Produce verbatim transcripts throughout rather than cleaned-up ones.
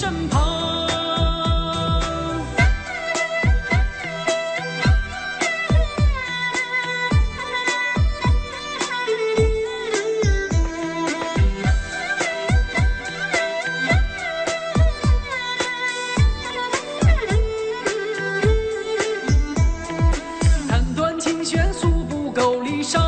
身旁。弹断琴弦诉不够离殇，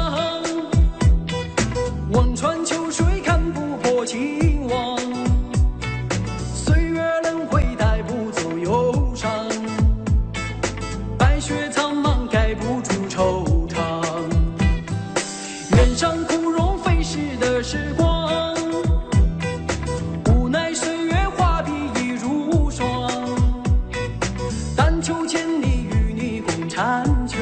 望穿秋水看不破情网。岁月轮回带不走忧伤，白雪苍茫盖不住惆怅。原上枯荣飞逝的时光，无奈岁月画笔已如霜。但求千里与你共婵娟，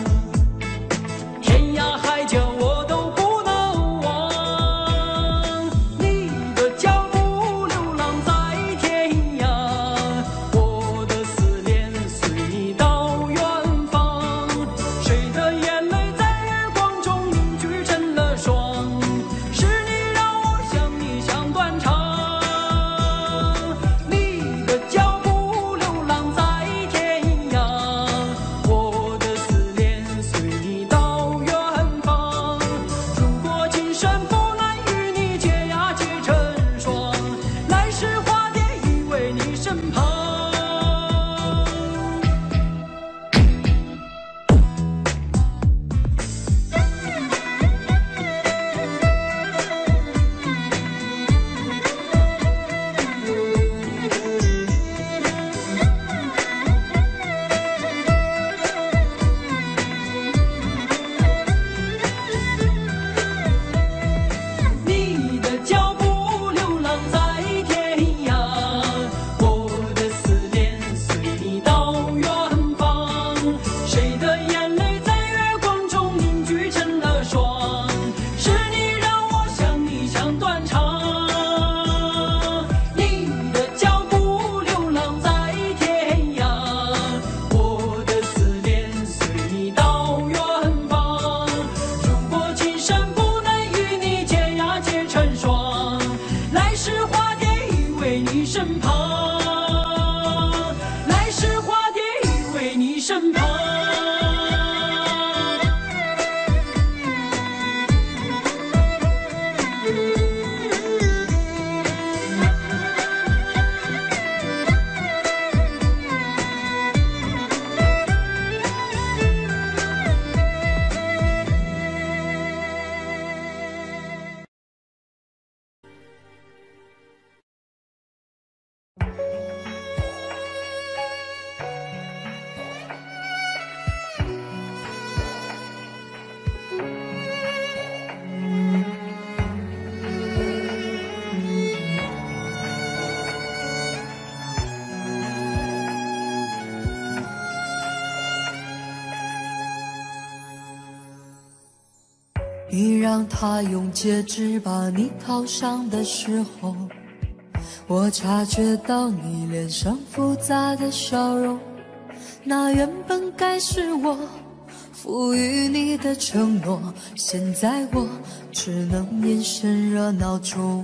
天涯海角我都不能忘。你的脚步流浪在天涯，我的思念随你到远方。谁的眼泪在月光中凝聚成了霜？是你让我想你想断肠。你的脚步流浪在天涯，我的思念随你到远方。如果今生不能与你结呀结成双，来世化蝶依偎你身旁。你的脚步流浪在天涯，我的思念随你到远方。谁的眼泪在月光中凝聚成了霜？是你让我想你想断肠。你的脚步流浪在天涯，我的思念随你到远方。如果今生不能与你结呀结成双，来世化蝶依偎你身旁。来世化蝶依偎你身旁。 你让他用戒指把你套上的时候，我察觉到你脸上复杂的笑容。那原本该是我赋予你的承诺，现在我只能隐身热闹中。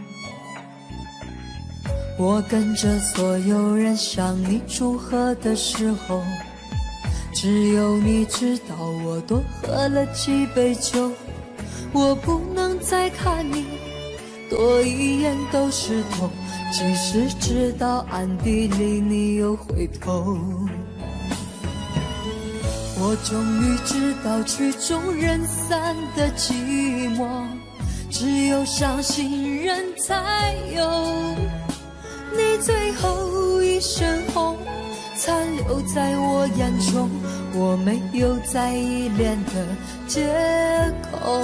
我跟着所有人向你祝贺的时候，只有你知道我多喝了几杯酒。我不能再看你多一眼都是痛，即使知道暗地里你又回头。我终于知道曲终人散的寂寞，只有伤心人才有。你最后一身红残留在我眼中，我没有再依恋的借口。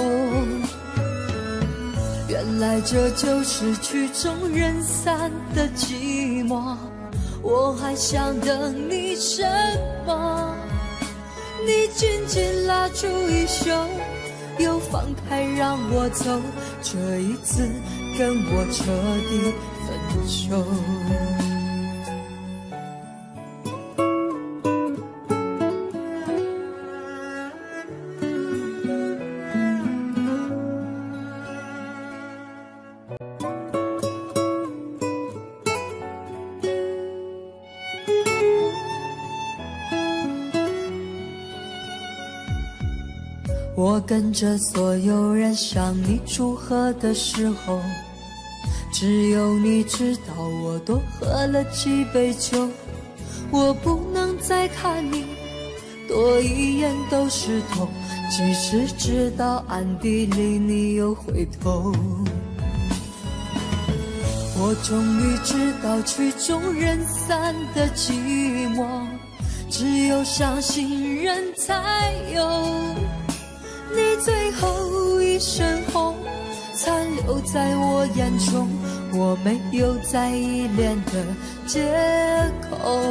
原来这就是曲终人散的寂寞，我还想等你什么？你紧紧拉住衣袖，又放开让我走，这一次跟我彻底分手。 我跟着所有人向你祝贺的时候，只有你知道我多喝了几杯酒。我不能再看你多一眼都是痛，即使知道暗地里你又回头。我终于知道曲终人散的寂寞，只有伤心人才有。你最后一身红残留在我眼中，我没有再依恋的借口。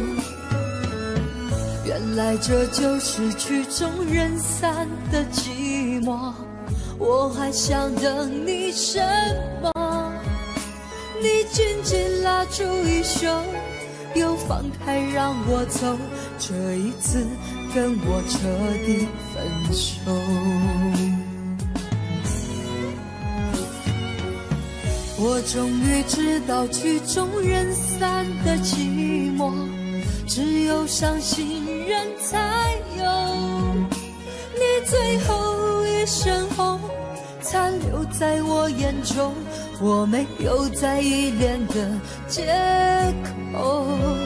原来这就是曲终人散的寂寞，我还想等你什么？你紧紧拉住衣袖，又放开让我走，这一次跟我彻底分手。我终于知道曲终人散的寂寞，只有伤心人才有。你最后一身红残留在我眼中，我没有再依恋的借口。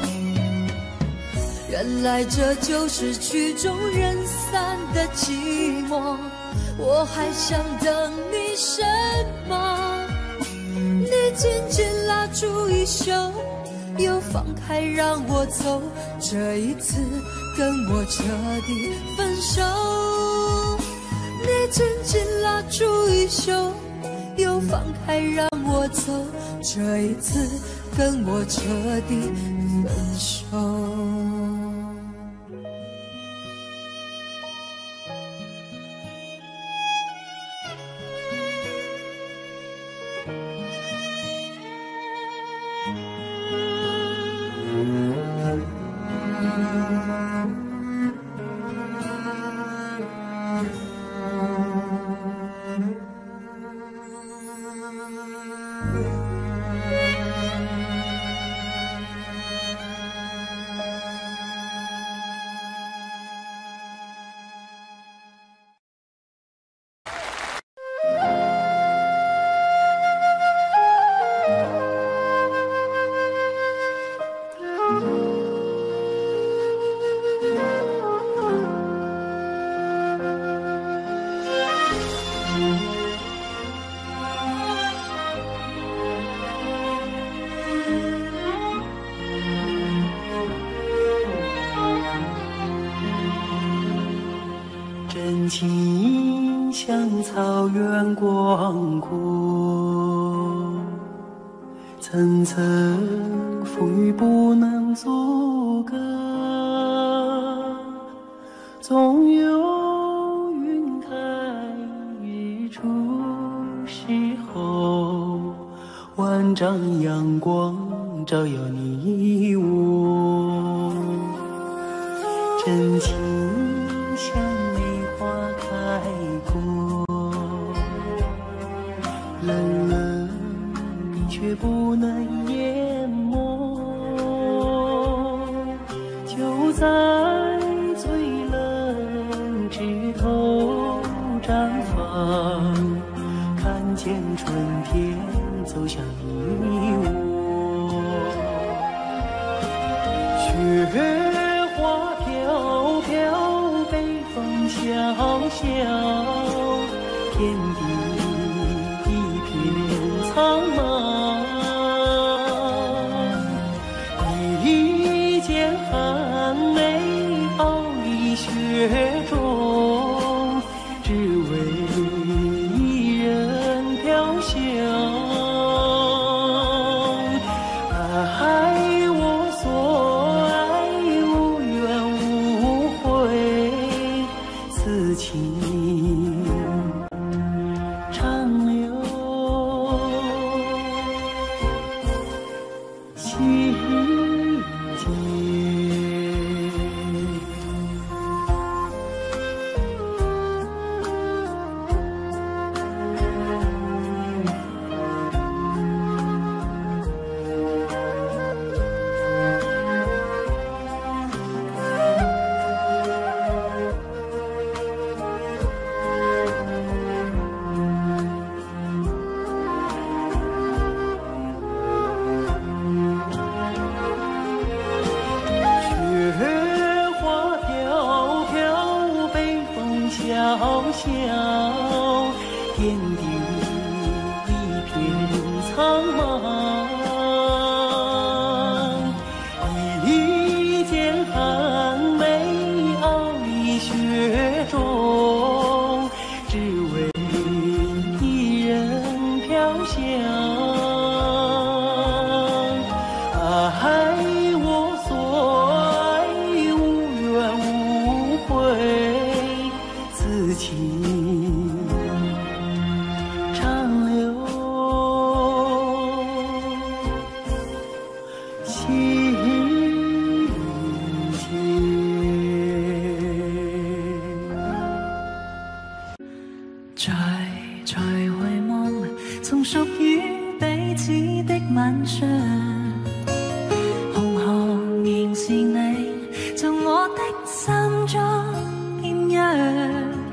原来这就是曲终人散的寂寞，我还想等你什么？你紧紧拉住衣袖，又放开让我走，这一次跟我彻底分手。你紧紧拉住衣袖，又放开让我走，这一次跟我彻底分手。 真情像草原广阔，层层风雨不能阻隔，总有云开日出时候，万丈阳光照耀你我。真情像梅花开过，冷冷冰却不能淹没，就在最冷枝头绽放，看见春天走向你我。雪花飘飘，北风萧萧，天地一片苍茫。一剑寒梅傲立雪中，只为一人飘香。爱我所爱，无怨无悔，此情长留心间。 晴天。 再再回望，從屬於彼此的晚上，紅紅仍是你，就我的心中豔陽。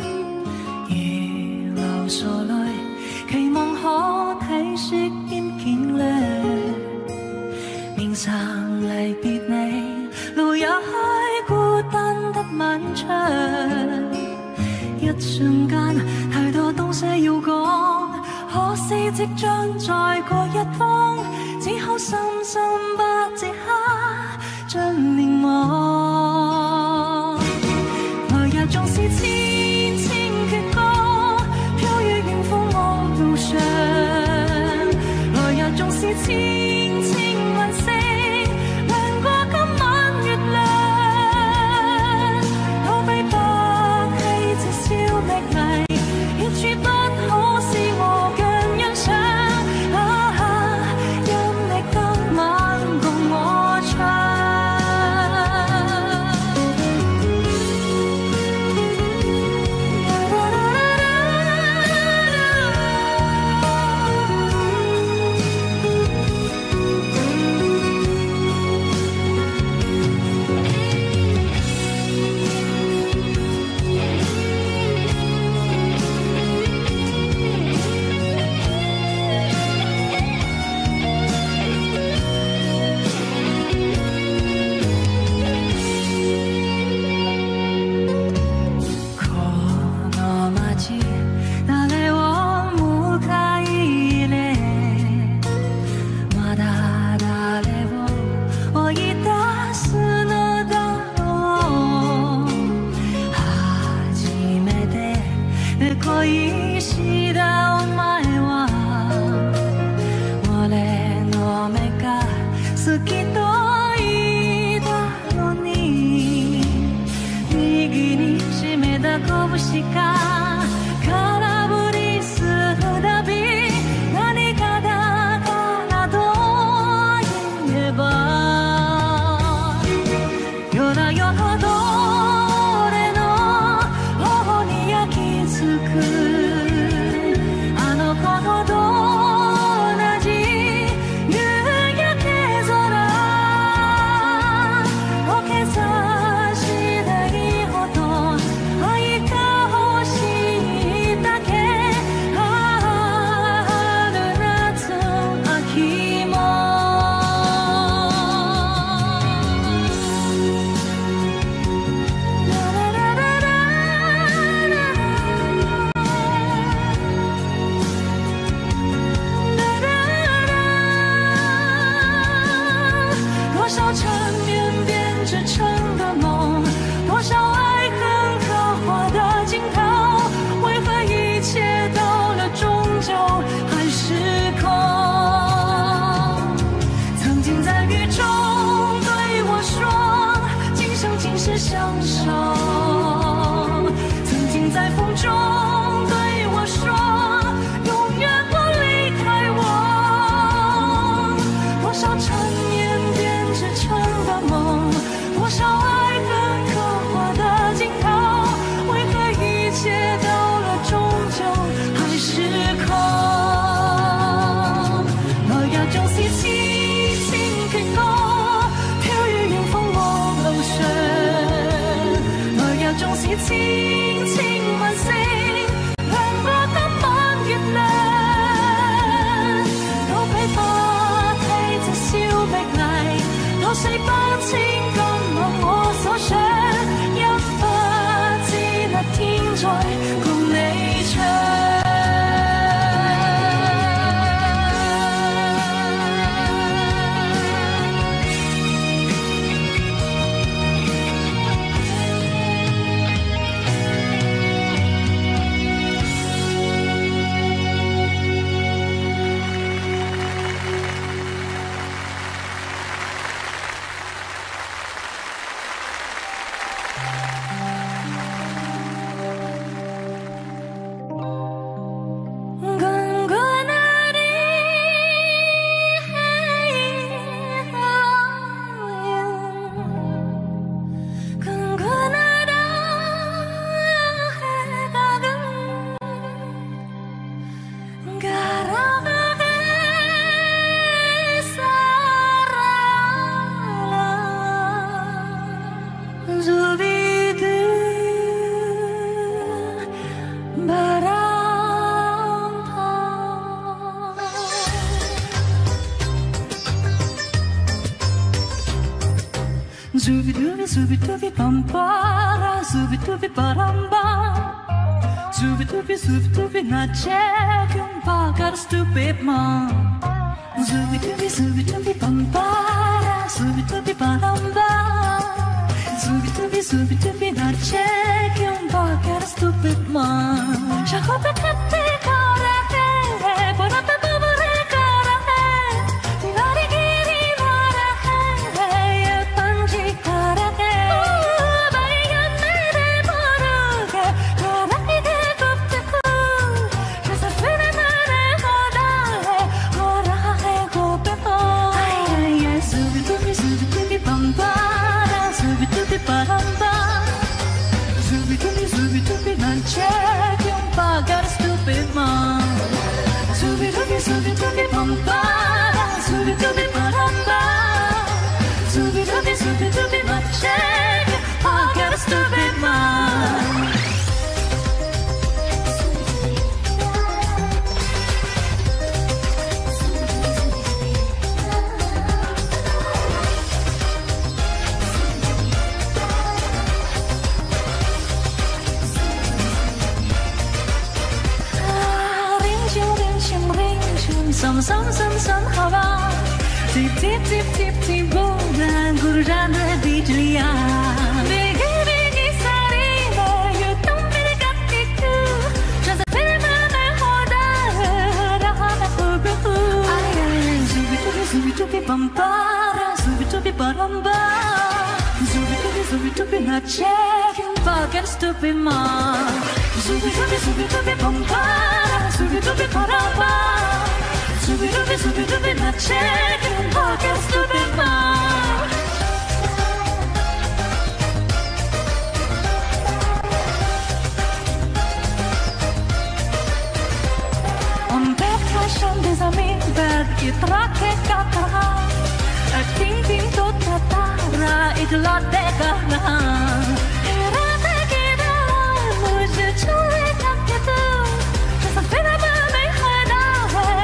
如流傻淚，期望可體恤兼見諒。面上離別你，路也開，孤單得漫長。一瞬間，太多東西要講，可惜即將再過一方，只好深深把這刻將凝望。來日縱是千千闕歌，飄於遠方我路上。來日縱是千千問星，亮過今晚月亮。都比不起這消冪藝，一處不可思和更欣賞。啊，任你今晚共我唱。 Zubi dubi zubi dubi pampara, zubi dubi paramba. Zubi dubi zubi dubi ngecek yang pakar stupid man. Zubi dubi zubi dubi pampara, zubi dubi paramba. Zubi dubi zubi dubi ngecek yang pakar stupid man. Siapa berkata kara he, berapa boleh kara he, tinggali kiri kara he, ya panji kara he. Bayan mere boruge, kara ide gupteku, jasa fere mere hoda he, kara he gupteku. Ay ay ay, zubi dubi zubi dubi pampara, zubi dubi paramba. Zubi dubi zubi dubi ngecek yang pagar stupid man. Zubi dubi zubi dubi pampara, zubi dubi paramba. Zubi dubi zubi dubi ngecek yang pagar stupid man. Sam sam sam sam hava, tip tip tip tip tip bulan gurran di jlia. Bigi bigi sari le, you don't really got it too. Just a bit of my hoda, raha na kubu. Ay ay, zubi zubi zubi zubi pampara, zubi zubi paramba. Zubi zubi zubi zubi ngecek yang pagar stupid man. Zubi zubi zubi zubi pampara, zubi zubi paramba. Zubi dubi zubi dubi ngecek yang pagar stupid man. On bed cushion des amis bed itra ke kataha, ting ting to tatara idla de kahna. Era de kida mujhe chule kakke tu, jasa fira me khada hai.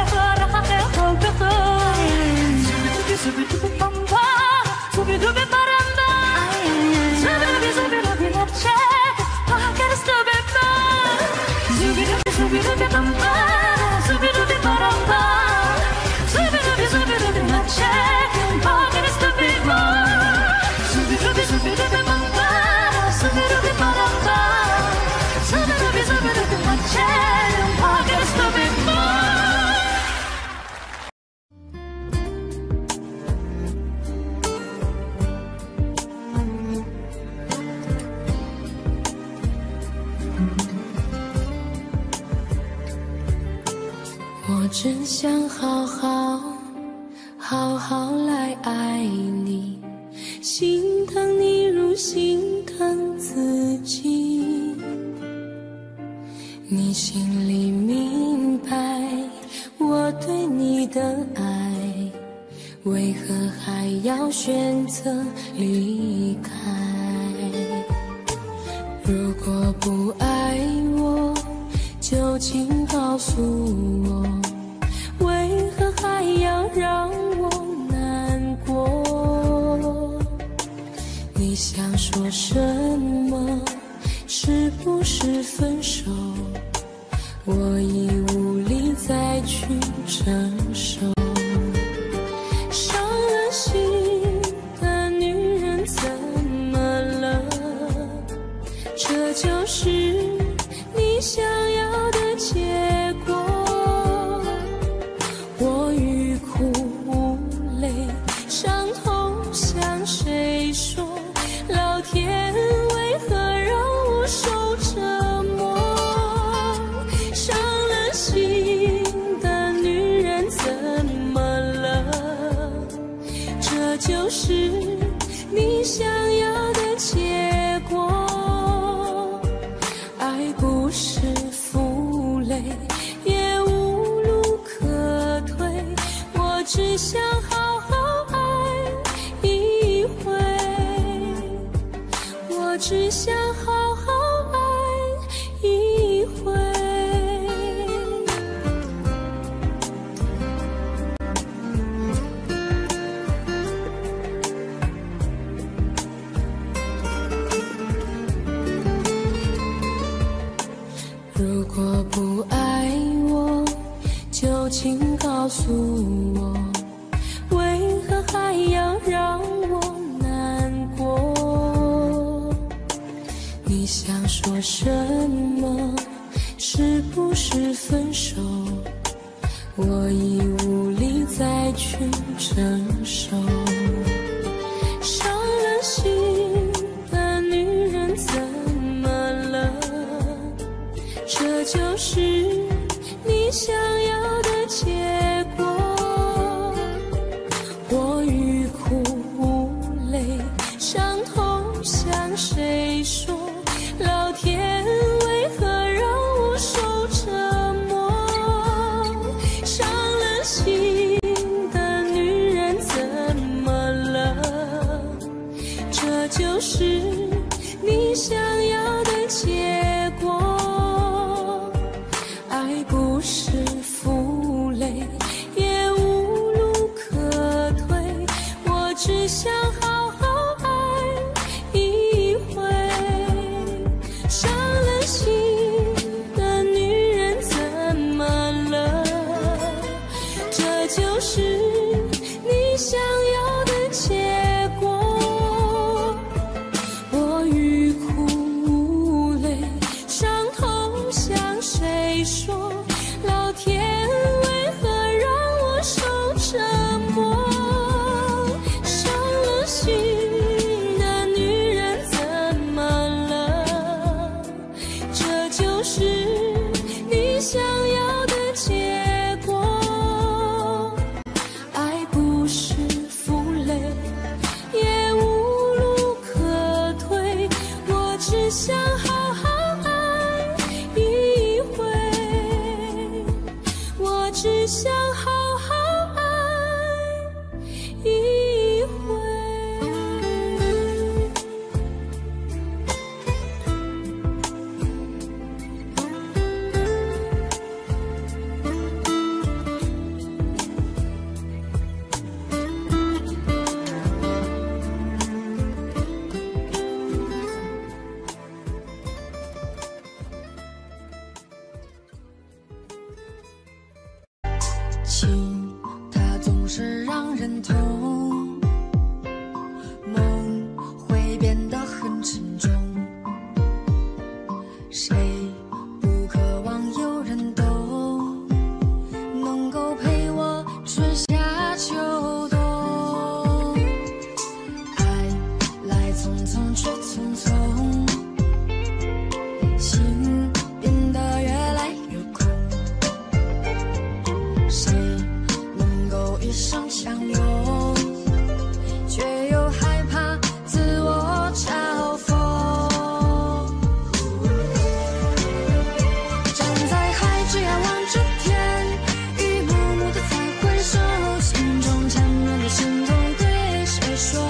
Zubi dubi zubi dubi pamba, zubi dubi paramba. Zubi dubi zubi dubi ngecek, pagar stupid man. Zubi dubi zubi dubi pamba, zubi dubi paramba. Zubi dubi zubi dubi ngecek, pagar stupid man. Zubi dubi zubi dubi pamba, zubi dubi paramba. Zubi dubi zubi dubi ngecek, pagar stupid man. 我真想好好好好来爱你，心疼你如心疼自己。你心里明白我对你的爱，为何还要选择离开？如果不爱我，就请告诉我，为何还要让我难过？你想说什么？是不是分手？我已无力再去承受。伤了心的女人怎么了？这就是你想要的结果。我欲哭无泪，伤痛向谁说？老天为何让我受折磨？伤了心的女人怎么了？这就是你想要的结果。爱不是负累，也无路可退，我只想好好爱一回，我只想好好爱一回。 说什么？是不是分手？我已无力再去承受。伤了心的女人怎么了？这就是你想要的结果。我欲哭无泪，伤痛向谁说？老天为何让我受折磨？伤了心的女人怎么了？这就是你想要的结果。爱不是负累，也无路可退，我只想好好爱一回。伤了心的女人怎么了？这就是你想要的结果。我欲哭无泪，伤痛向谁说？老天为何让我受折磨？伤了心的女人怎么了？这就是你想要的结果。爱不是负累，也无路可退，我只想好好爱一回。我只想好好爱一回。情，它总是让人痛，梦会变得很沉重。谁不渴望有人懂，能够陪我春夏秋冬？爱来匆匆去匆匆，心变得越来越空。谁能够一生相拥，却又害怕自我嘲讽？站在海之遥望着天，一幕幕的再回首，心中缠绵的心痛对谁说？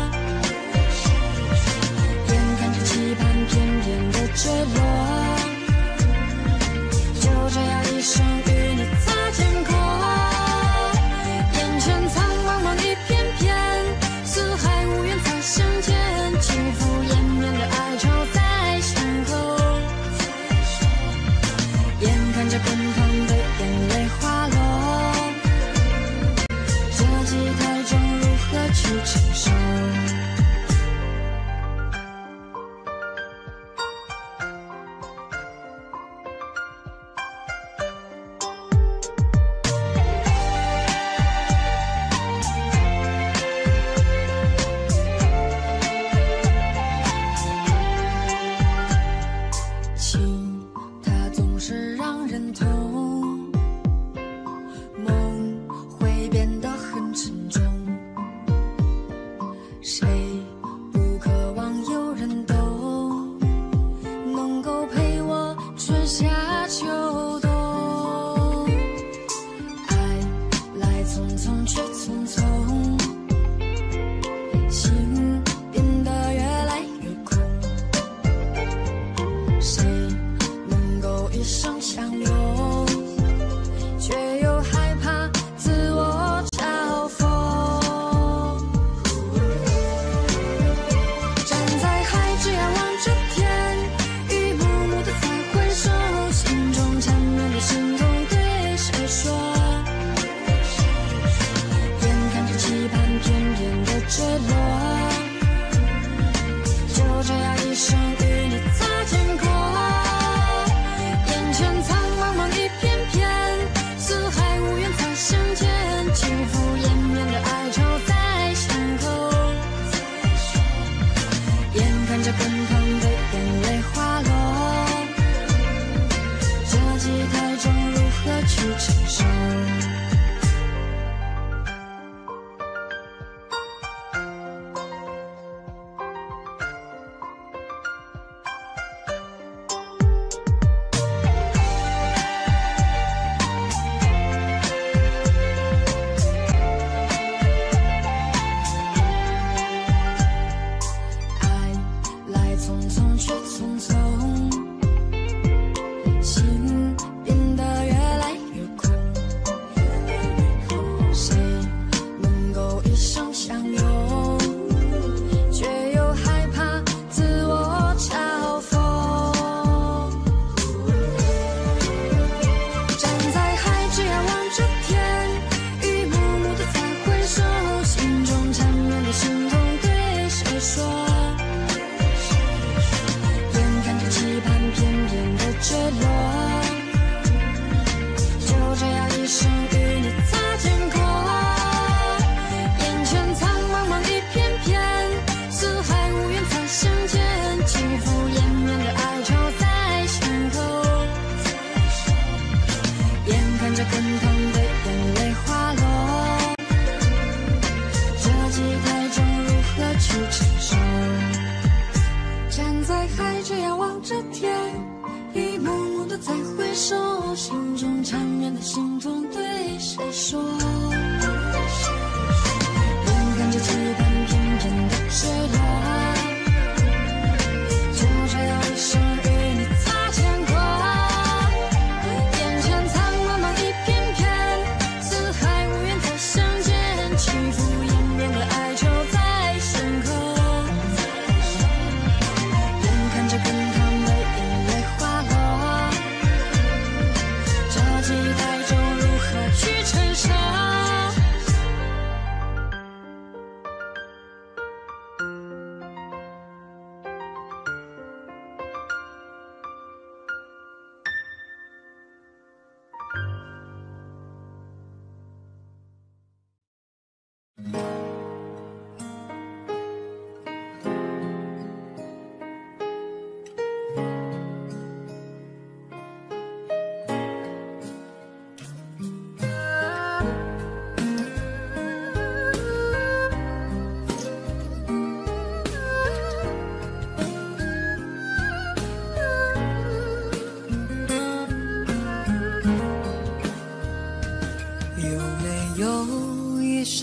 眼看着期盼片片的坠落，就这样一生与你擦肩过。眼前苍茫茫一片片，四海无缘再相见，起伏延绵的哀愁在身后。眼看着奔腾的眼泪滑落，这季太重，如何去承受？情，它总是让人痛，梦会变得很沉重。谁不渴望有人懂，能够陪我春夏秋冬？爱来匆匆去匆匆，心变得越来越空。谁能够一生相拥，却又害怕自我嘲讽？站在海之遥望着天，一幕幕的再回首，心中缠绵的心痛对谁说？眼看着期盼片片的坠落，就这样一生与你擦肩过。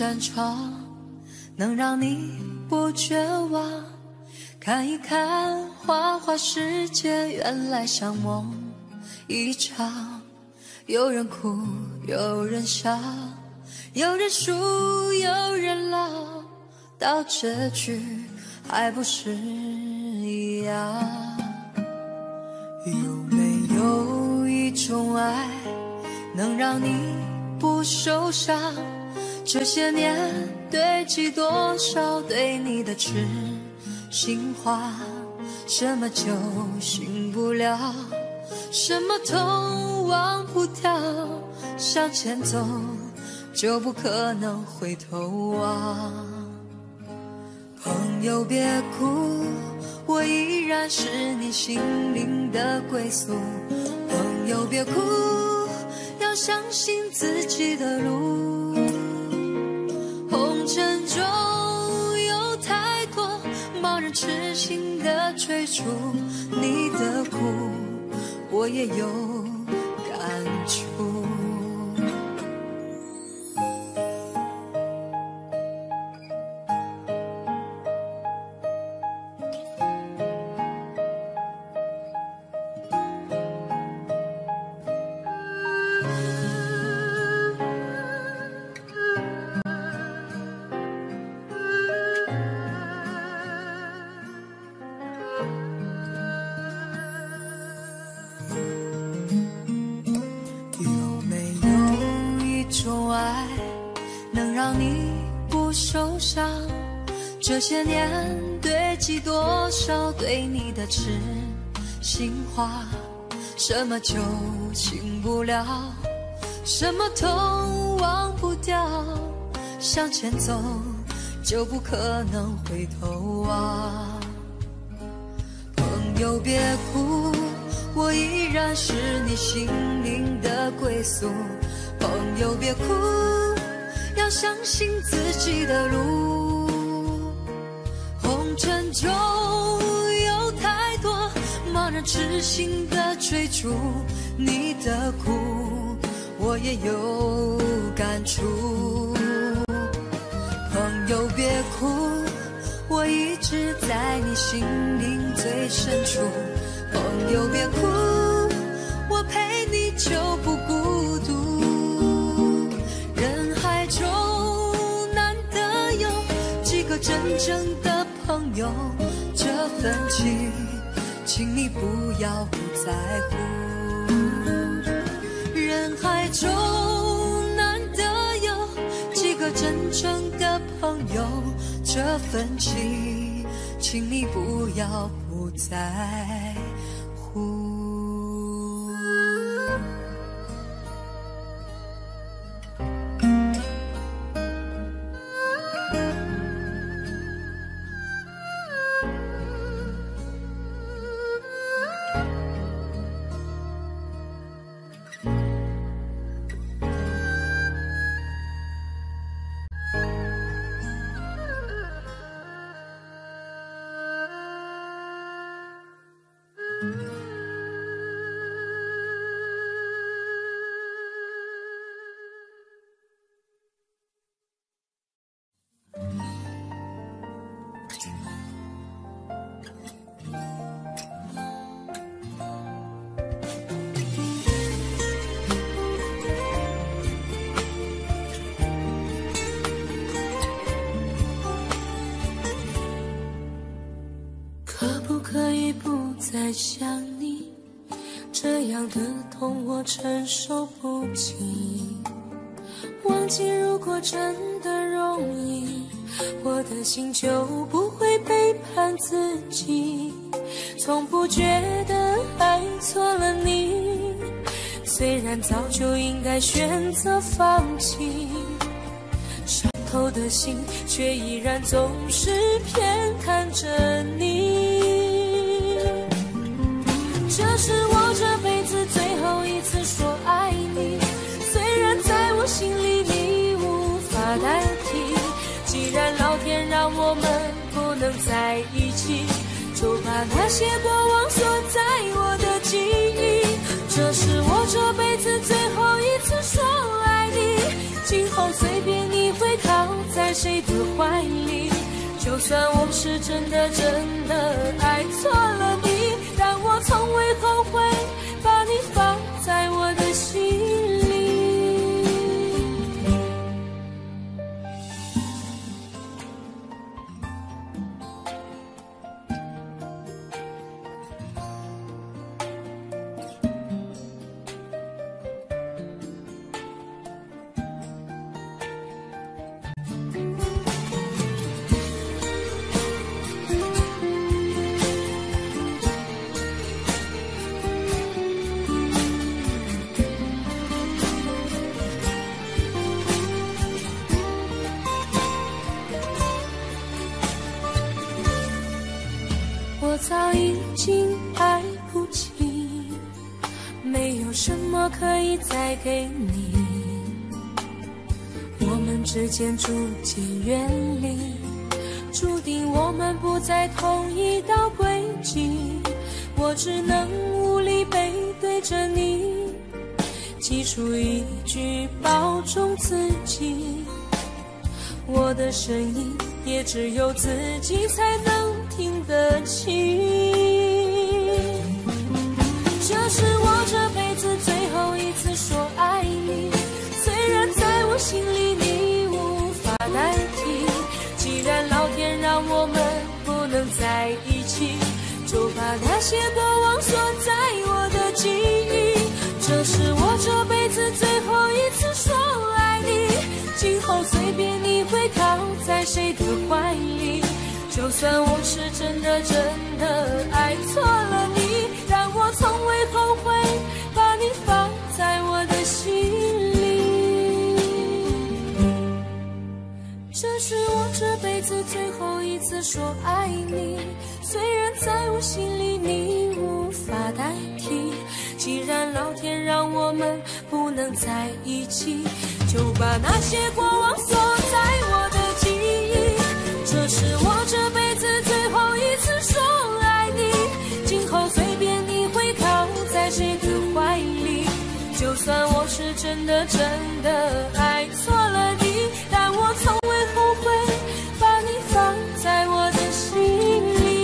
扇窗，能让你不绝望。看一看花花世界，原来像梦一场。有人哭，有人笑，有人输，有人老，到结局还不是一样。有没有一种爱，能让你不受伤？这些年堆积多少对你的痴心话？什么酒醒不了，什么痛忘不掉，向前走就不可能回头望。朋友别哭，我依然是你心灵的归宿。朋友别哭，要相信自己的路。红尘中有太多盲人痴心的追逐，你的苦我也有感触。这些年堆积多少对你的痴心话？什么酒醒不了，什么痛忘不掉，向前走就不可能回头望。朋友别哭，我依然是你心灵的归宿。朋友别哭，要相信自己的路。红尘中有太多盲人痴心的追逐，你的苦我也有感触。朋友别哭，我一直在你心灵最深处。朋友别哭，我陪你就不孤独。人海中难得有几个真正的朋友，这份情请你不要不在乎。人海中难得有几个真正的朋友，这份情请你不要不在乎。再想你，这样的痛我承受不起。忘记如果真的容易，我的心就不会背叛自己。从不觉得爱错了你，虽然早就应该选择放弃，伤透的心却依然总是偏看着你。这是我这辈子最后一次说爱你，虽然在我心里你无法代替。既然老天让我们不能在一起，就把那些过往锁在我的记忆。这是我这辈子最后一次说爱你，今后后随便你会靠在谁的怀里，就算我是真的真的爱错了你，但我从未后悔把你放在我的心里。我早已经爱不起，没有什么可以再给你，我们之间逐渐远离，注定我们不在同一道轨迹，我只能无力背对着你，挤出一句保重自己，我的声音也只有自己才能听得清。这是我这辈子最后一次说爱你，虽然在我心里你无法代替，既然老天让我们不能在一起，就把那些过往锁在我的记忆。这是我这辈子最后一次说爱你，今后随便你会靠在谁的怀里，就算我是真的真的爱错了你，但我从未后悔把你放在我的心里。这是我这辈子最后一次说爱你，虽然在我心里你无法代替，既然老天让我们不能在一起，就把那些过往锁在我的记忆。这是我这辈子最后一次说爱你，今后随便你会靠在谁的怀里，就算我是真的真的爱错了你，但我从未后悔把你放在我的心里。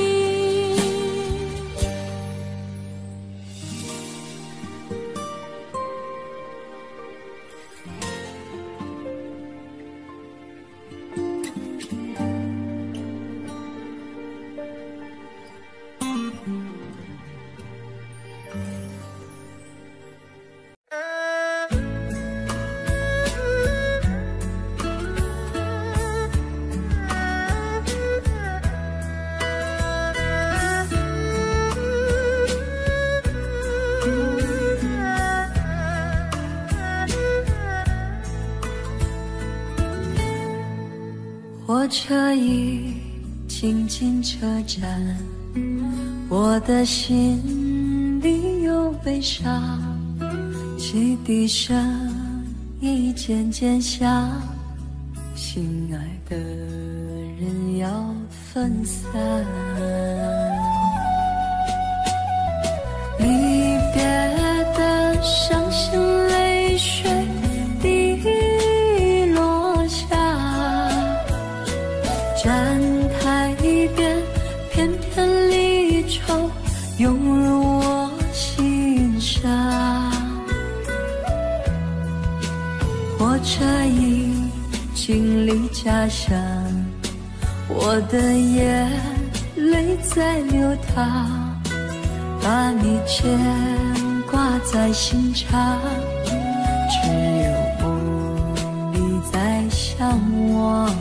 火车已经进车站，我的心里有悲伤，汽笛声已渐渐响，心爱的人要分散，离别的伤心泪水滴落下，站台边片片离愁涌入我心上，火车已经离家乡，我的眼泪在流淌，把你牵挂在心上，只有梦里在向往。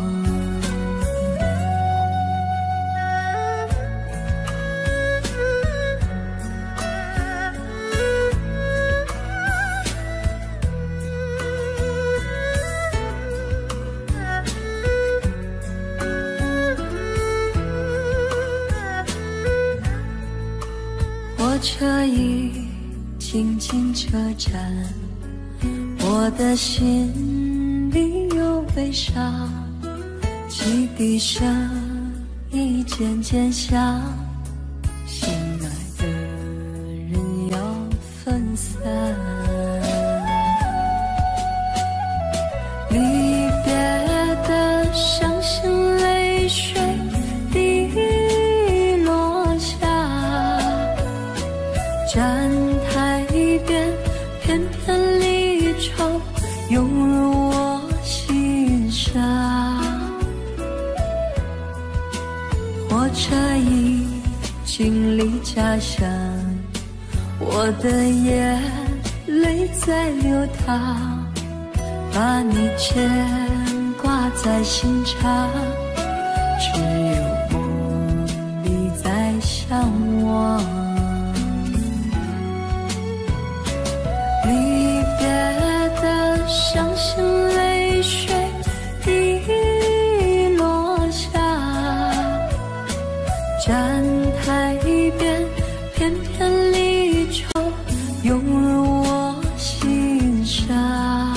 火车已经进车站，我的心里有悲伤，汽笛声已渐渐响，心爱的人要分散，离站台边，片片离愁涌入我心上。火车已经离家乡，我的眼泪在流淌，把你牵挂在心上，只有梦里在向往。离别的伤心泪水滴落下，站台边，片片离愁涌入我心上。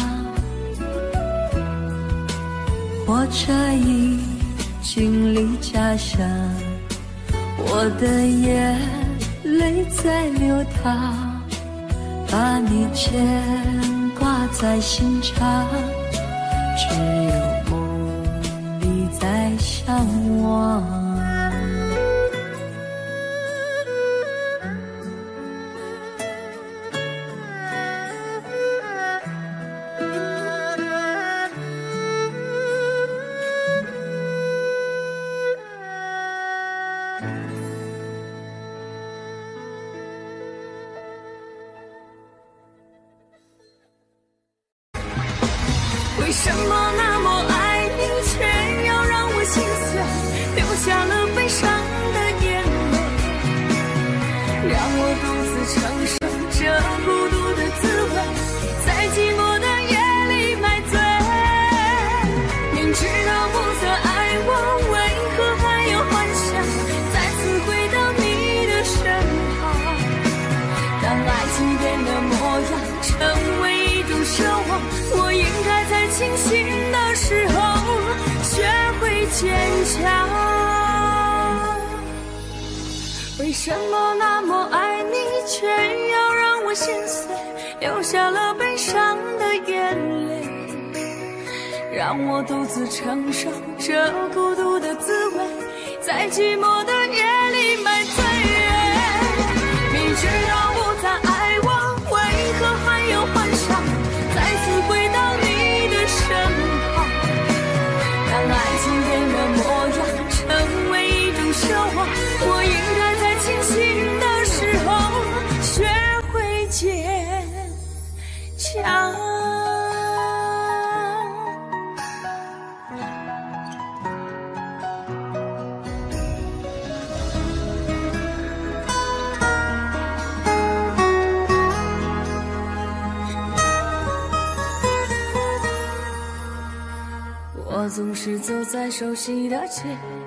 火车已经离家乡，我的眼泪在流淌，把你牵挂在心上，只有梦里在向往。 为什么那么爱你，却要让我心碎，流下了悲伤的眼泪，让我独自承受这孤独的滋味，在寂寞的夜里买醉。明知道不再爱我，为何还有幻想再次回到你的身旁？当爱情变得模样，成为一种奢望，我应该在清醒的时候学会坚强。为什么那么爱你，却要让我心碎，流下了悲伤的眼泪，让我独自承受这孤独的滋味，在寂寞的夜里买醉。明知道不再爱我，为何还有幻想再次回到你的身旁？当爱情变得模样，成为一种奢望，我应该在清醒的时候学会坚强。我总是走在熟悉的街，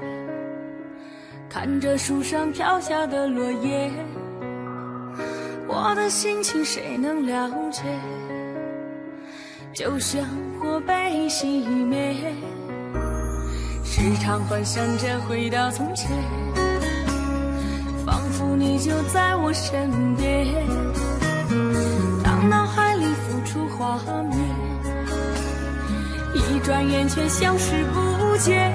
看着树上飘下的落叶，我的心情谁能了解？就像火被熄灭，时常幻想着回到从前，仿佛你就在我身边，当脑海里浮出画面，一转眼却消失不见。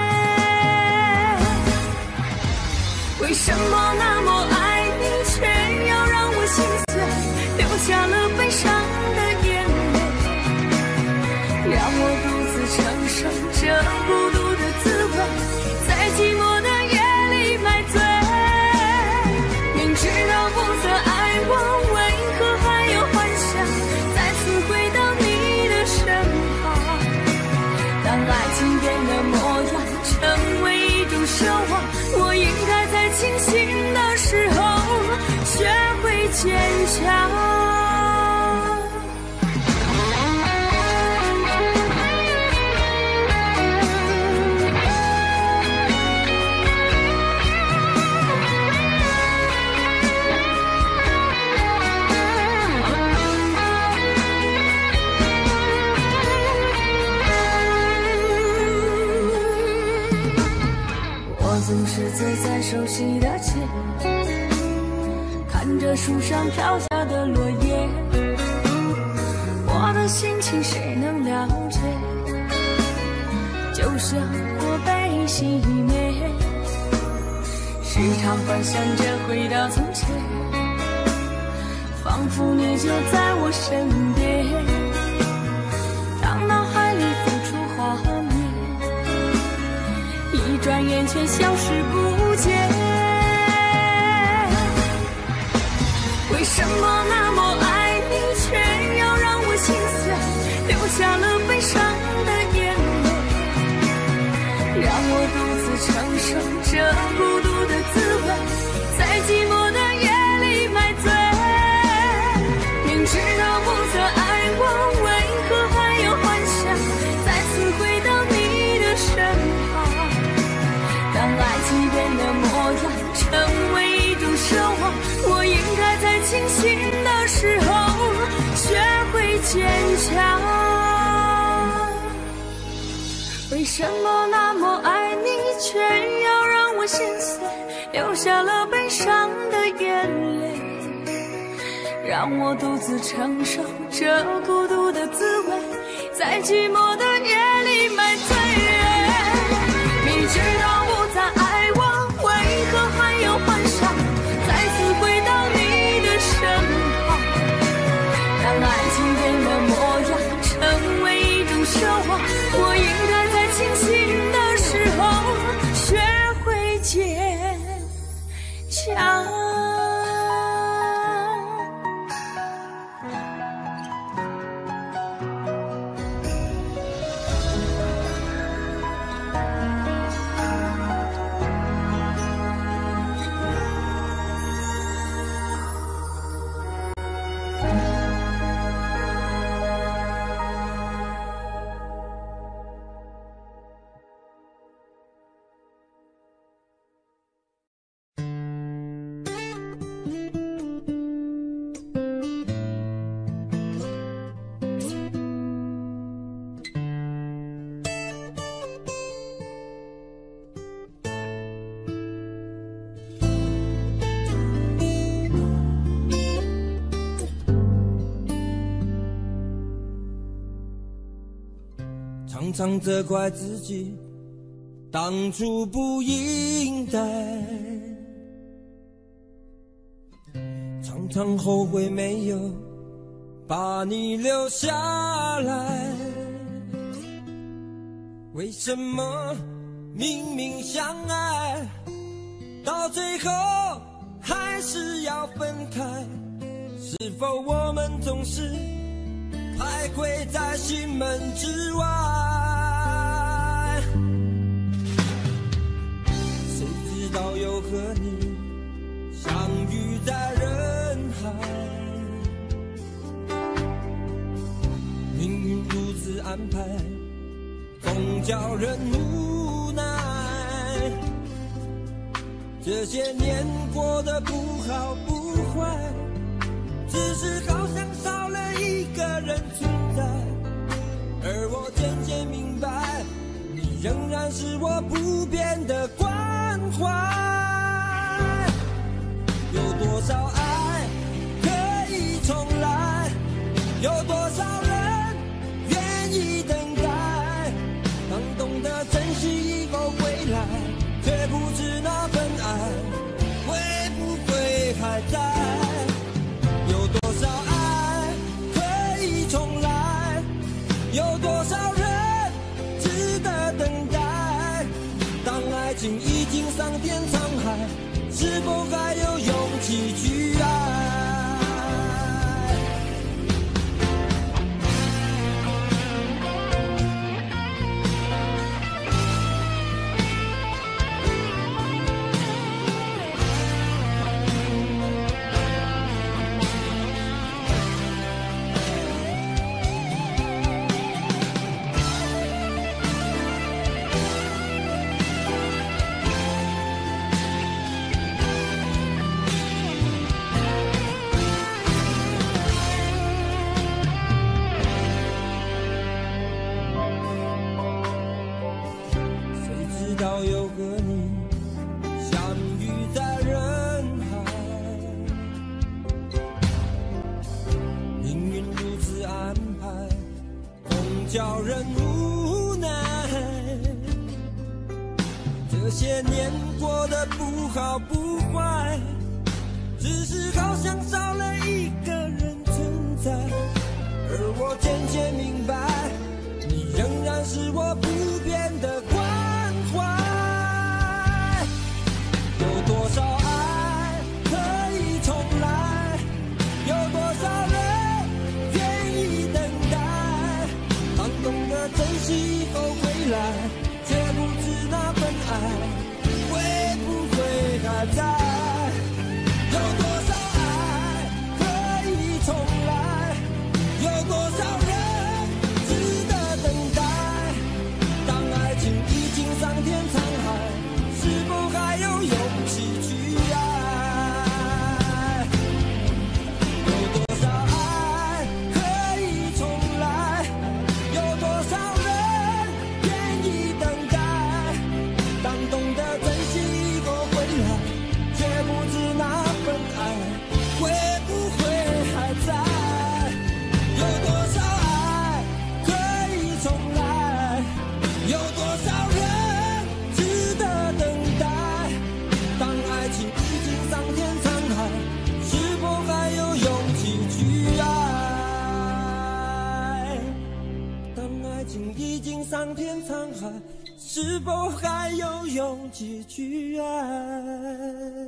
为什么那么爱你，却要让我心碎，流下了悲伤的眼泪，让我独自承受这孤独的滋味，在寂寞的夜里买醉。明知道不再爱我，为何还有幻想再次回到你的身旁？当爱情变得模样，成为一种奢望，我应该在清醒的时候学会坚强。总是走在熟悉的街，看着树上飘下的落叶，我的心情谁能了解？就像火被熄灭，时常幻想着回到从前， 仿佛你就在我身边。当脑海里浮出画面，一转眼却消失不见。为什么那么爱你，却要让我心碎，流下了悲伤的眼泪，让我独自承受这孤独的滋味，在寂寞的夜里买醉。明知道不再爱我，为何还有幻想再次回到你的身旁？当爱情变得模样，成为一种奢望，我应该在清醒的时候学会坚强。为什么那么爱你，却要让我心碎，流下了悲伤的眼泪，让我独自承受这孤独的滋味，在寂寞的夜里买醉。明知道不再爱我，为何还有幻想再次回到你的身旁？当爱情变得模样，成为一种奢望，我应该在清醒的时候学会坚强。 常常责怪自己当初不应该，常常后悔没有把你留下来。为什么明明相爱，到最后还是要分开？是否我们总是徘徊在心门之外？谁知道又和你相遇在人海，命运如此安排，总叫人无奈。这些年过得不好不坏，只是好像少了一个人存在，而我渐渐明白，你仍然是我不变的关怀。有多少爱可以重来，有多少人愿意等待，当懂得珍惜以后归来，却不知那份爱会不会还在。有多少爱可以重来，有多少人值得等待，当爱情已经桑田沧海，是否还有勇气去爱？又和你相遇在人海，命运如此安排，总叫人无奈。这些年过得不好不坏，只是好像少了一个人在，而我渐渐明白，你仍然是我不变的关怀。有多少爱可以重来？有多少人愿意等待？当懂得珍惜以后回来，却不知那份爱会不会还在？有多少爱可以重来？有多少人值得等待？当爱情已经桑田沧海，是否还有勇气去爱？有多少爱可以重来？有多少人愿意等待？当懂得珍惜以后回来，却不知那份爱会不会还在？有多少爱可以重来？有多少人值得等待？当爱情已经桑田沧海，是否还有勇气去爱？当爱情已经桑田沧海，是否还有勇气去爱？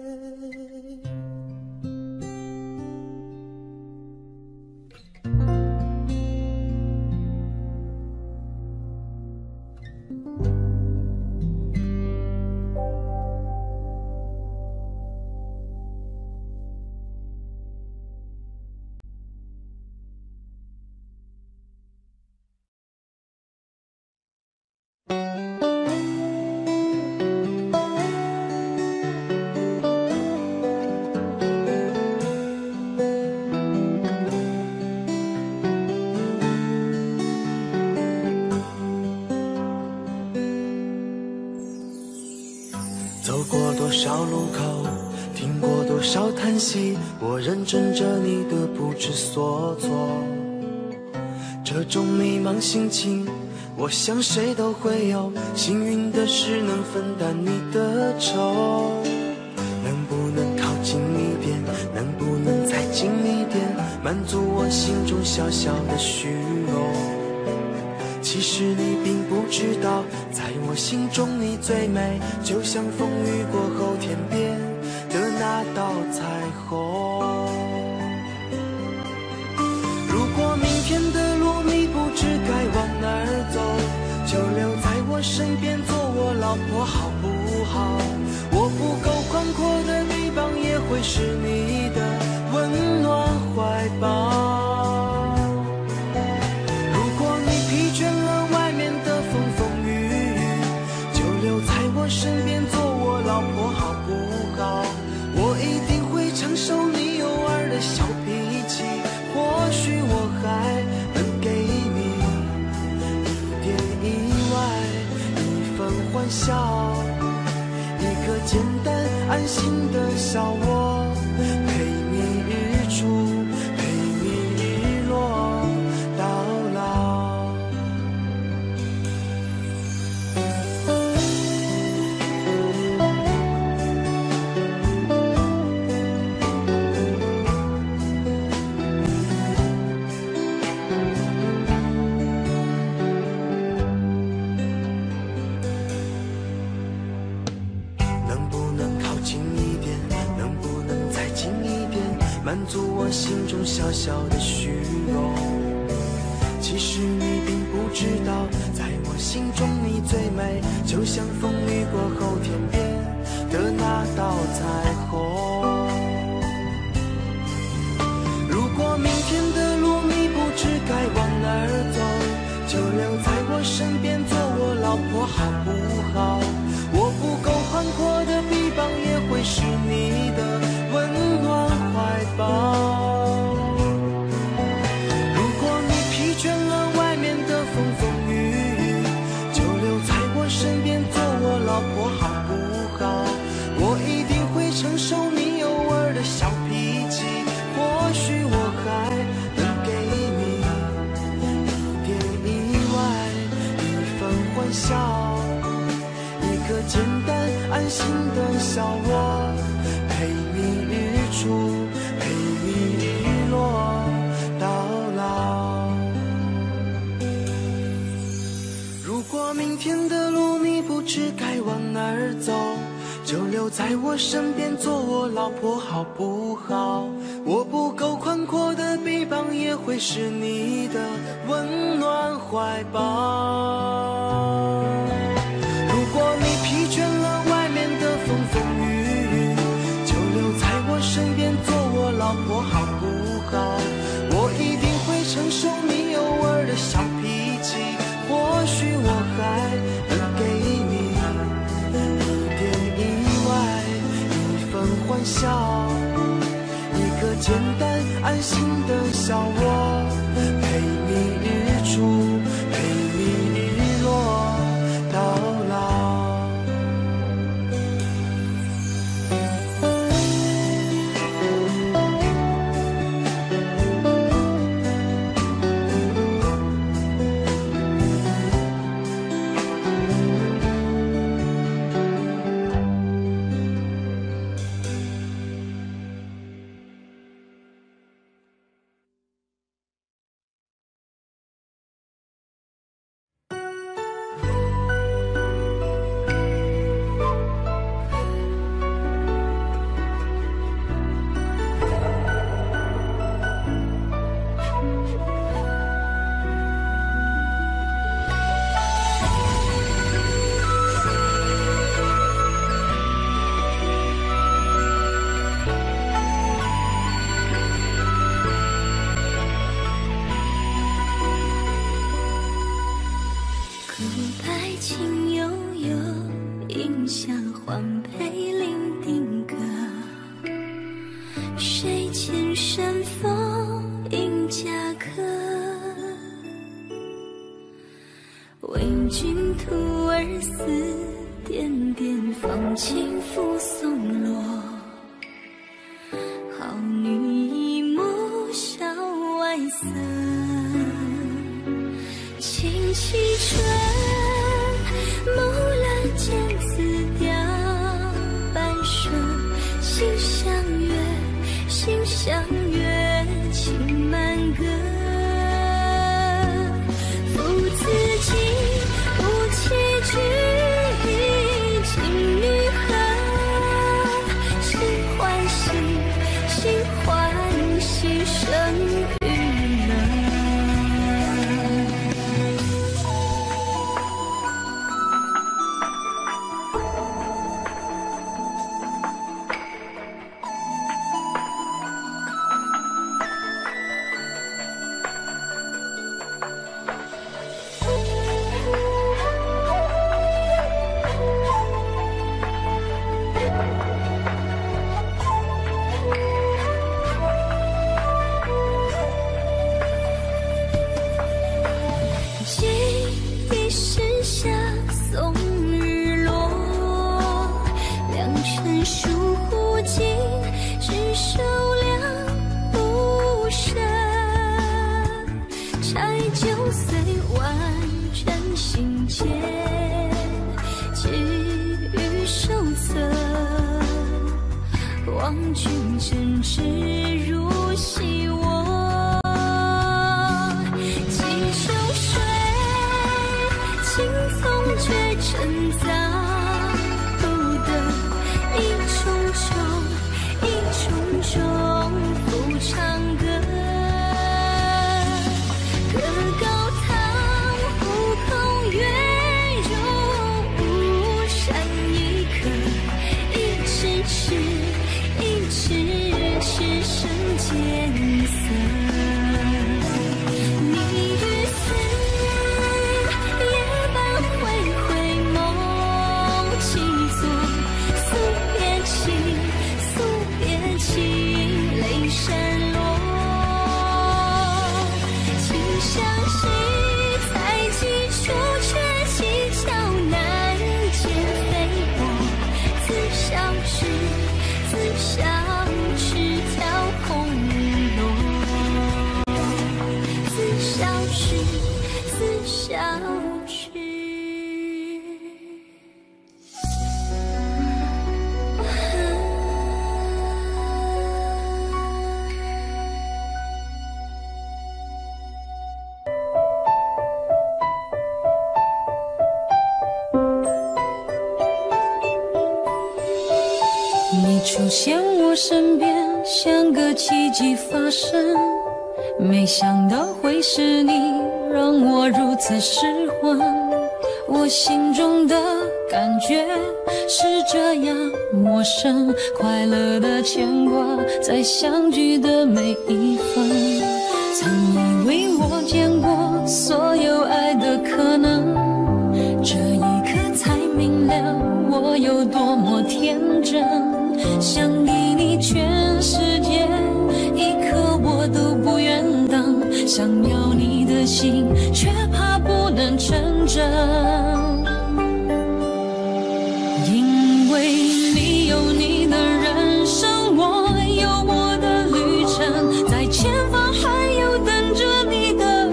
走过多少路口，听过多少叹息，我认真着你的不知所措。这种迷茫心情，我想谁都会有。幸运的是能分担你的愁，能不能靠近一点，能不能再近一点，满足我心中小小的虚荣。其实你并不知道，在我心中你最美，就像风雨过后天边的那道彩虹。如果明天的路你不知该往哪儿走，就留在我身边做我老婆好不好？我不够宽阔的臂膀也会是你的温暖怀抱。身边做我老婆好不好？我一定会承受你偶尔的小脾气，或许我还能给你一点意外，一份欢笑，一个简单安心的小窝，陪你日出，陪你日落到老。满足我心中小小的虚荣。其实你并不知道，在我心中你最美，就像风雨过后天边的那道彩虹。如果明天的路你不知该往哪儿走，就留在我身边做我老婆好不好？我不够宽阔的臂膀也会是你的温暖怀抱。如果你疲倦了外面的风风雨雨，就留在我身边做我老婆好不好？我一定会承受你偶尔的小脾气，或许我还能给你一点意外，一份欢笑，一个简单安心的小窝，陪你日出，陪你日落到天的路你不知该往哪儿走，就留在我身边做我老婆好不好？我不够宽阔的臂膀也会是你的温暖怀抱。如果你疲倦了外面的风风雨雨，就留在我身边做我老婆好不好？我一定会承受你偶尔的小脾气，或许我还能给你一点意外，一份欢笑，一个简单安心的小窝，陪你日出，陪你日落到老。 你出现我身边，像个奇迹发生。没想到会是你，让我如此失魂。我心中的感觉是这样陌生，快乐的牵挂在相聚的每一分。曾以为我见过所有爱的可能，这一刻才明了我有多么天真。想给你全世界，一刻我都不愿等，想要你的心，却怕不能成真。因为你有你的人生，我有我的旅程，在前方还有等着你的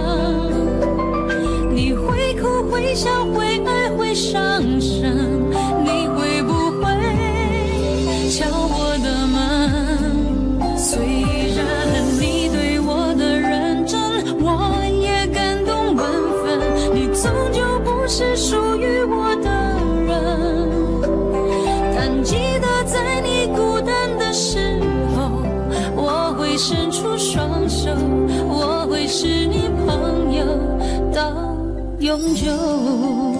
人。你会哭会笑会爱会伤神，你会不会敲我的门？虽然你对我的认真，我也感动万分。你终究不是属于我的人，但记得在你孤单的时候，我会伸出双手，我会是你朋友到永久。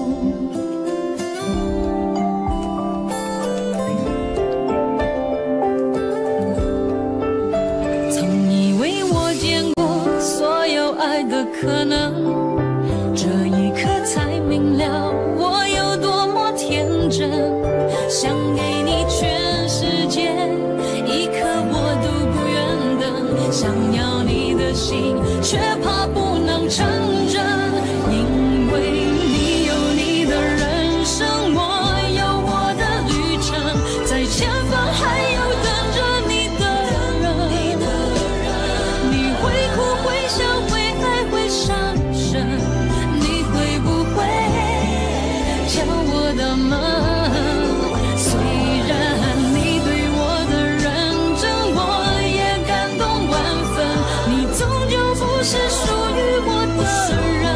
爱的可能，这一刻才明了我有多么天真。想给你全世界，一刻我都不愿等，想要你的心，却怕不能成真。因为你有你的人生，我有我的旅程，在前方还有等着你的人。你会哭会笑会伤神，你会不会敲我的门？虽然你对我的认真，我也感动万分。你终究不是属于我的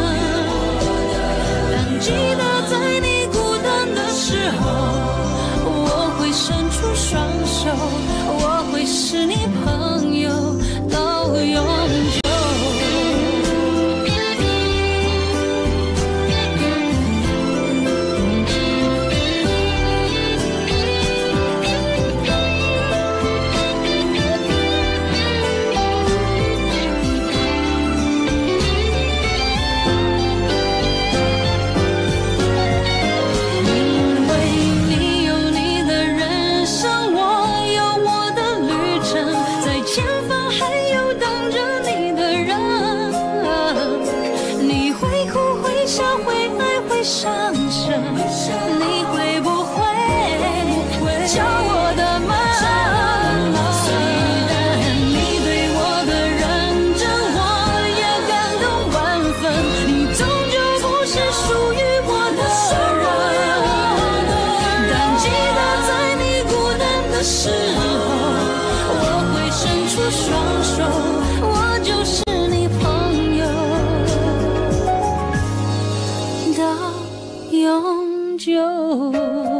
人，但记得在你孤单的时候，我会伸出双手，我会是你朋友到永久。伤神，你会不会敲我的门？虽然你对我的认真，我也感动万分。你终究不是属于我的人，但记得在你孤单的时候，我会伸出双手，我就是你朋友到永久。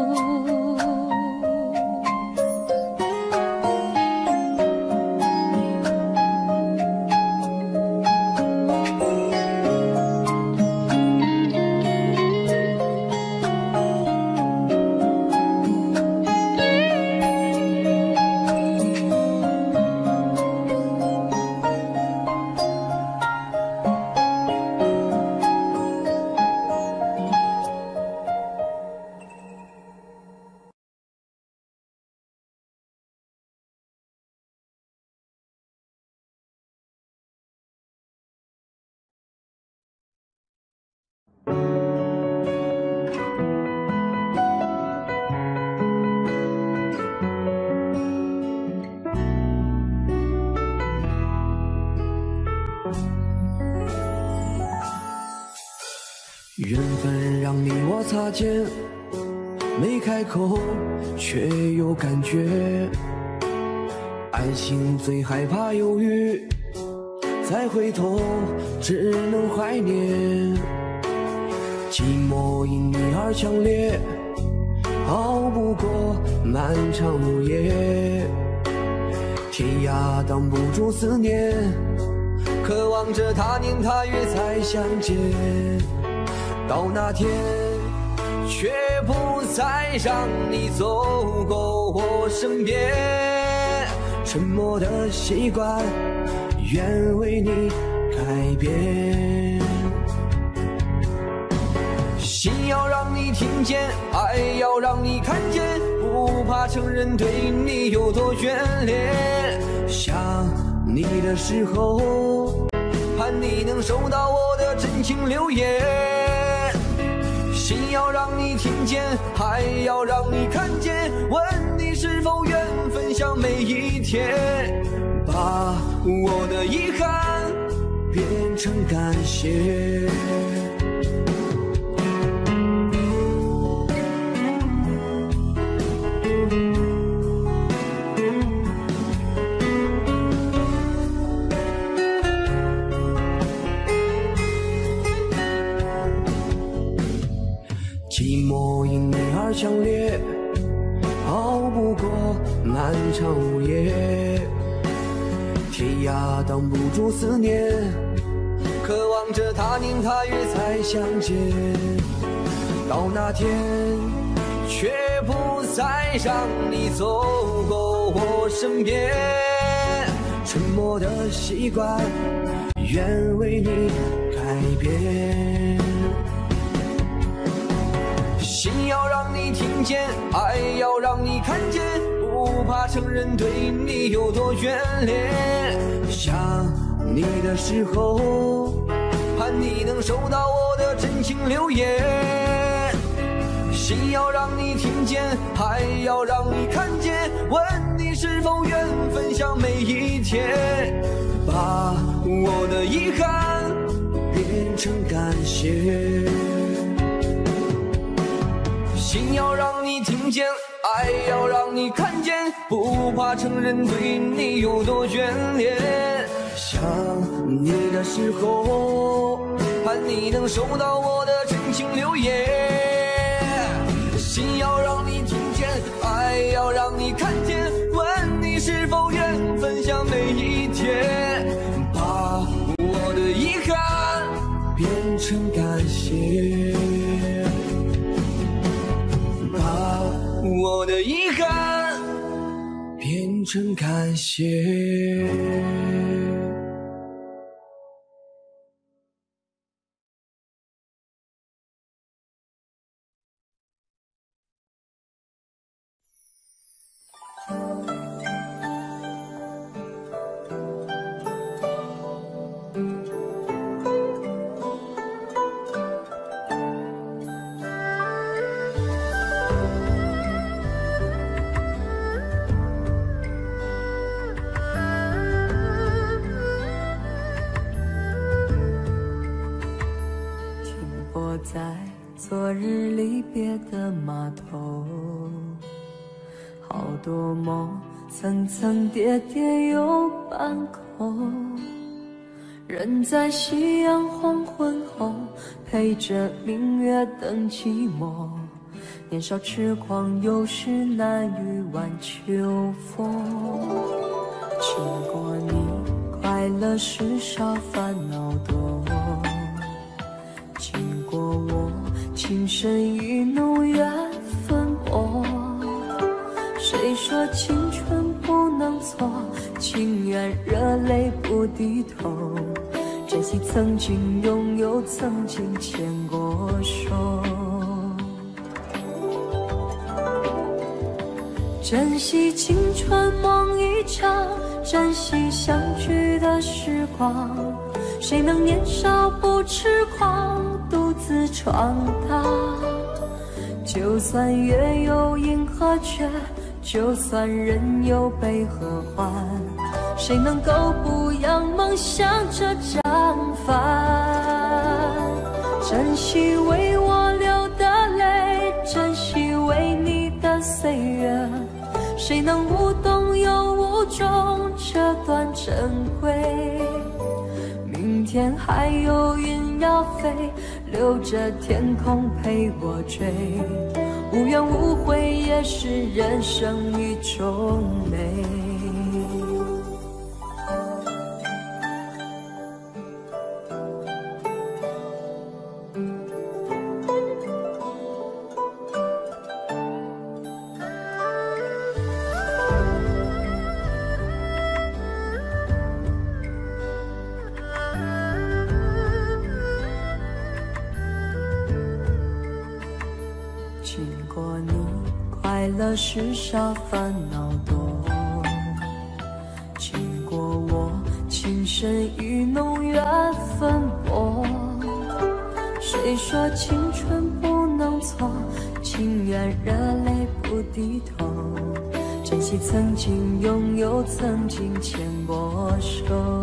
缘分让你我擦肩，没开口却有感觉。爱情最害怕犹豫，再回头只能怀念。寂寞因你而强烈， 熬不过漫长午夜，天涯挡不住思念，渴望着他年他月再相见。到那天，却不再让你走过我身边，沉默的习惯，愿为你改变。心要让你听见，爱要让你看见，不怕承认对你有多眷恋。想你的时候，盼你能收到我的真情留言。心要让你听见，爱要让你看见，问你是否愿分享每一天，把我的遗憾变成感谢。寂寞因你而强烈，熬不过漫长午夜，天涯挡不住思念，渴望着他年他月再相见。到那天，却不再让你走过我身边，沉默的习惯，愿为你改变。心要让你听见，爱要让你看见，不怕承认对你有多眷恋。想你的时候，盼你能收到我的真情留言。心要让你听见，爱要让你看见，问你是否愿分享每一天，把我的遗憾变成感谢。心要让你听见，爱要让你看见，不怕承认对你有多眷恋。想你的时候，盼你能收到我的真情留言。心要让你听见，爱要让你看见，问你是否愿分享每一天，把我的遗憾变成感谢。我的遗憾变成感谢。 在昨日离别的码头，好多梦层层叠叠又半空，人在夕阳黄昏后，陪着明月等寂寞。年少痴狂，有时难御晚秋风。经过你，快乐时少，烦恼多。经过我，情深意浓，缘分薄。谁说青春不能错？情愿热泪不低头。珍惜曾经拥有，曾经牵过手。珍惜青春梦一场，珍惜相聚的时光。谁能年少不痴狂，独自闯荡？就算月有阴和缺，就算人有悲和欢，谁能够不扬梦想这张帆？珍惜为我流的泪，珍惜为你的岁月，谁能无动又无衷这段珍贵？明天还有云要飞，留着天空陪我追。 无怨无悔也是人生一种美。经过你，快乐时少，烦恼多。经过我，情深意浓，缘分薄。谁说青春不能错？情愿热泪不低头。珍惜曾经拥有，曾经牵过手。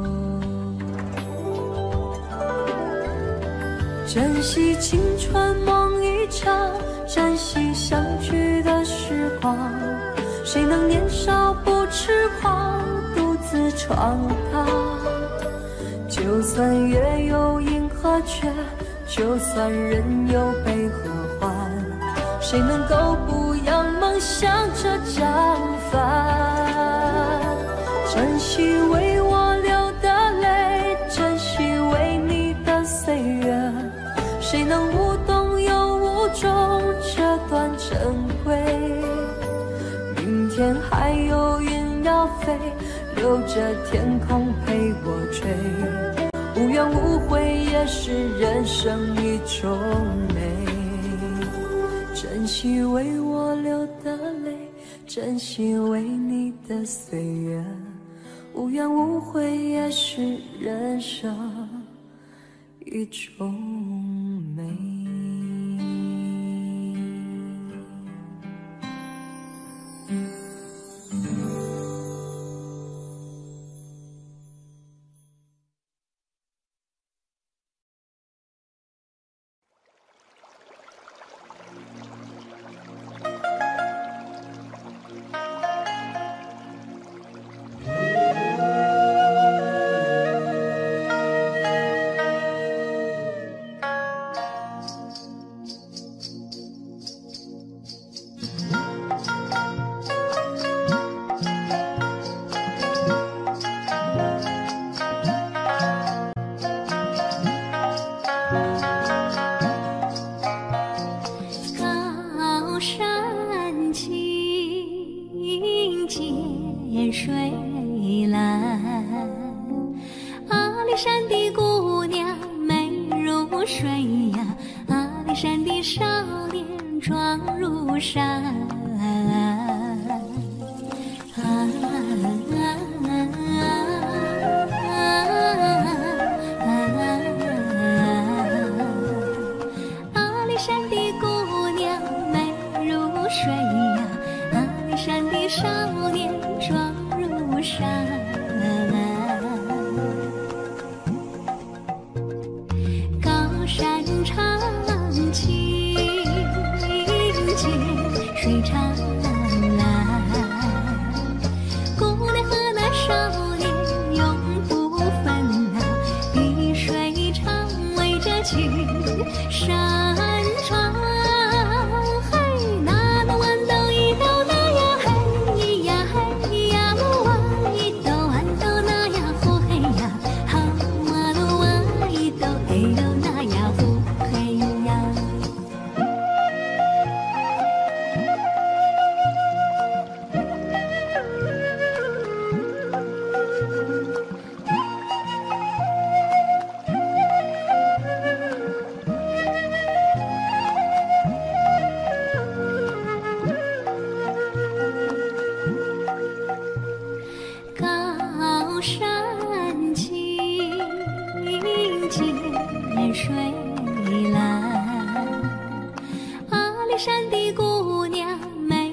珍惜青春梦一场，珍惜相聚的时光。谁能年少不痴狂，独自闯荡？就算月有阴和缺，就算人有悲和欢，谁能够不让梦想着绽放？珍惜为我流的泪，珍惜为你的岁月。谁能无动又无衷这段珍贵？明天还有云要飞，留着天空陪我追。无怨无悔也是人生一种美。珍惜为我流的泪，珍惜为你的岁月。无怨无悔也是人生一种美。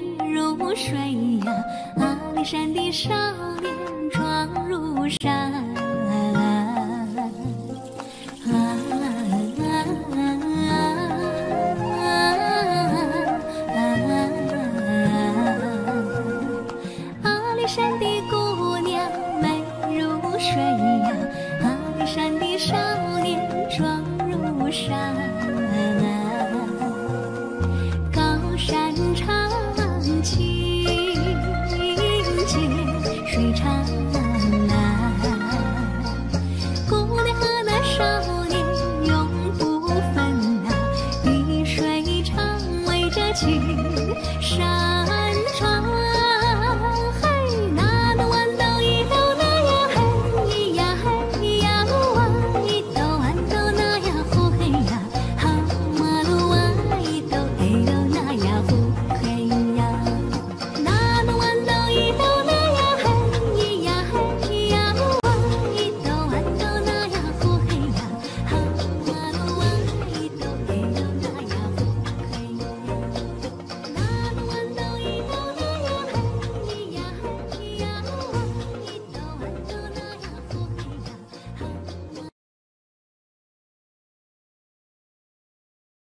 山的少年闯入山。